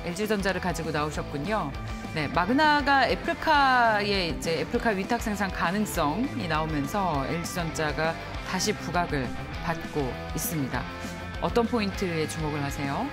LG전자를 가지고 나오셨군요. 네, 마그나가 애플카의 이제 애플카 위탁 생산 가능성이 나오면서 LG전자가 다시 부각을 받고 있습니다. 어떤 포인트에 주목을 하세요?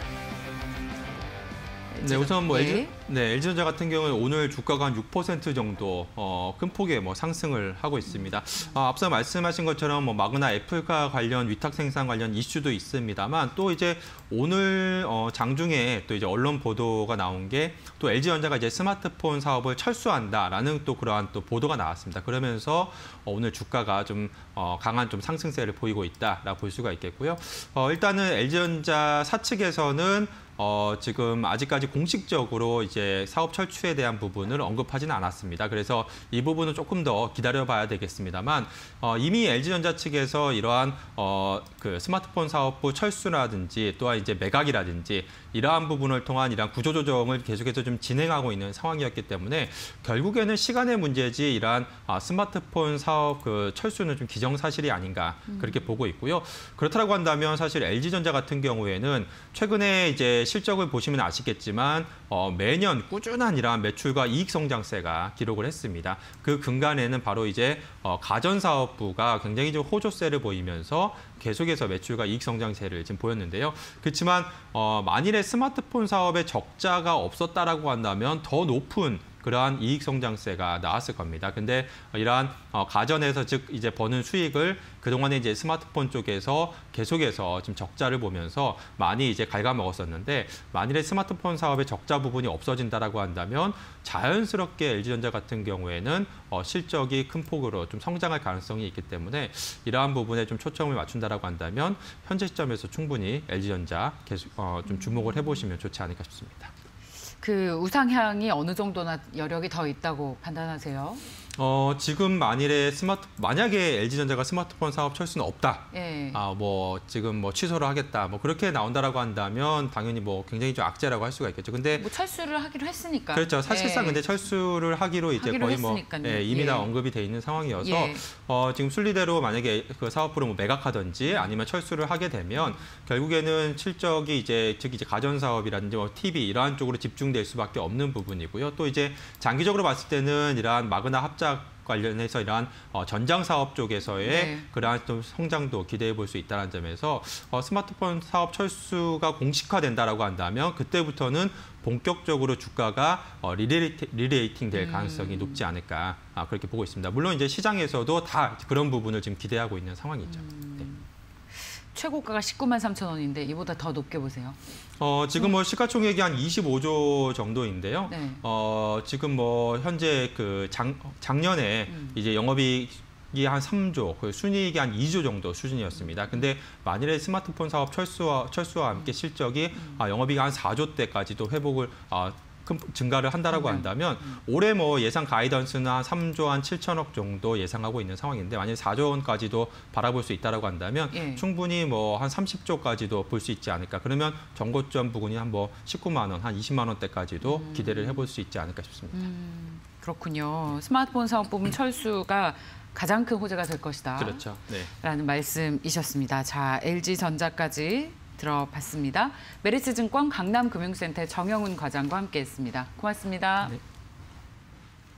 네, 우선 뭐 예. LG전자 같은 경우는 오늘 주가가 한 6% 정도 큰 폭의 상승을 하고 있습니다. 앞서 말씀하신 것처럼 뭐 마그나 애플카 관련 위탁 생산 관련 이슈도 있습니다만 또 이제 오늘 장중에 또 이제 언론 보도가 나온 게 또 LG전자가 이제 스마트폰 사업을 철수한다라는 또 그러한 또 보도가 나왔습니다. 그러면서 오늘 주가가 좀 강한 좀 상승세를 보이고 있다라고 볼 수가 있겠고요. 일단은 LG전자 사측에서는 지금 아직까지 공식적으로 이제 사업 철수에 대한 부분을 언급하지는 않았습니다. 그래서 이 부분은 조금 더 기다려봐야 되겠습니다만 이미 LG전자 측에서 이러한 그 스마트폰 사업부 철수라든지 또한 이제 매각이라든지 이러한 부분을 통한 이러한 구조조정을 계속해서 좀 진행하고 있는 상황이었기 때문에 결국에는 시간의 문제지 이러한 스마트폰 사업 그 철수는 좀 기정사실이 아닌가 그렇게 보고 있고요. 그렇다고 한다면 사실 LG전자 같은 경우에는 최근에 이제 실적을 보시면 아시겠지만 매년 꾸준한 이러한 매출과 이익 성장세가 기록을 했습니다. 그 근간에는 바로 이제 가전사업부가 굉장히 좀 호조세를 보이면서 계속해서 매출과 이익 성장세를 지금 보였는데요. 그렇지만 만일에 스마트폰 사업에 적자가 없었다라고 한다면 더 높은 그러한 이익 성장세가 나왔을 겁니다. 근데 이러한 가전에서 즉 이제 버는 수익을 그동안에 이제 스마트폰 쪽에서 계속해서 지금 적자를 보면서 많이 이제 갉아먹었었는데 만일에 스마트폰 사업의 적자 부분이 없어진다라고 한다면 자연스럽게 LG전자 같은 경우에는 실적이 큰 폭으로 좀 성장할 가능성이 있기 때문에 이러한 부분에 좀 초점을 맞춘다라고 한다면 현재 시점에서 충분히 LG전자 계속 좀 주목을 해보시면 좋지 않을까 싶습니다. 그 우상향이 어느 정도나 여력이 더 있다고 판단하세요? 지금 만약에 LG전자가 스마트폰 사업 철수는 없다. 예. 지금 뭐 취소를 하겠다. 뭐 그렇게 나온다라고 한다면 당연히 뭐 굉장히 좀 악재라고 할 수가 있겠죠. 근데 뭐 철수를 하기로 했으니까. 그렇죠. 사실상 예. 근데 철수를 하기로 이제 거의 이미 다 언급이 돼 있는 상황이어서 지금 순리대로 만약에 그 사업부를 뭐 매각하든지 아니면 철수를 하게 되면 결국에는 실적이 이제 즉 이제 가전 사업이라든지 뭐 TV 이러한 쪽으로 집중될 수밖에 없는 부분이고요. 또 이제 장기적으로 봤을 때는 이러한 마그나 합작 관련해서 이러한 전장 사업 쪽에서의 그러한 좀 성장도 기대해 볼 수 있다는 점에서 스마트폰 사업 철수가 공식화된다라고 한다면 그때부터는 본격적으로 주가가 리레이팅 될 가능성이 높지 않을까 그렇게 보고 있습니다. 물론 이제 시장에서도 다 그런 부분을 지금 기대하고 있는 상황이죠. 네. 최고가가 19만 3천 원인데 이보다 더 높게 보세요. 지금 뭐 시가총액이 한 25조 정도인데요. 네. 지금 뭐 현재 그 작년에 이제 영업이익이 한 3조, 그 순이익이 한 2조 정도 수준이었습니다. 근데 만일에 스마트폰 사업 철수와 함께 실적이 영업이익 한 4조대까지도 회복을 큰 증가를 한다라고 한다면 올해 뭐 예상 가이던스는 한 3조 한 7천억 정도 예상하고 있는 상황인데 만약 4조 원까지도 바라볼 수 있다라고 한다면 충분히 뭐 한 30조까지도 볼 수 있지 않을까. 그러면 정고점 부근이 한 뭐 19만 원, 한 20만 원대까지도 기대를 해볼 수 있지 않을까 싶습니다. 그렇군요. 스마트폰 사업 부분 철수가 가장 큰 호재가 될 것이다. 그렇죠. 네. 라는 말씀이셨습니다. 자, LG전자까지 들어봤습니다. 메리츠증권 강남금융센터 정영훈 과장과 함께했습니다. 고맙습니다. 네.